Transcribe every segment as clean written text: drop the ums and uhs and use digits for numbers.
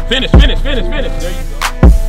Finish. There you go.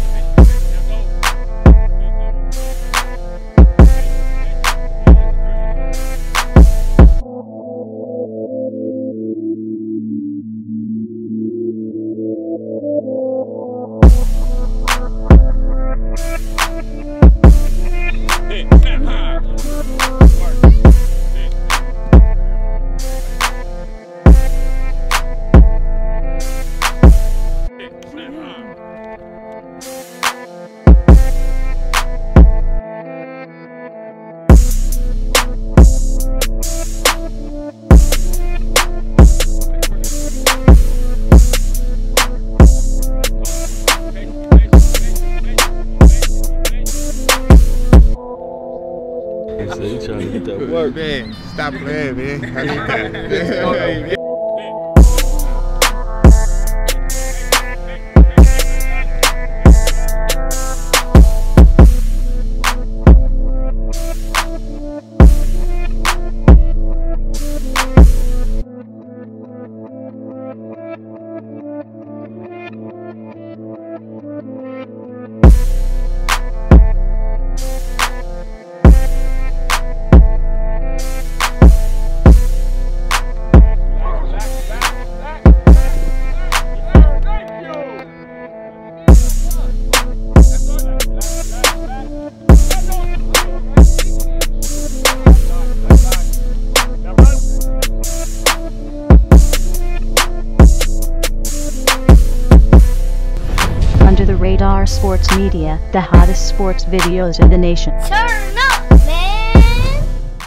So you trying to get that work, man. Stop playing, man. Under the Radar Sports Media, the hottest sports videos in the nation. Turn up!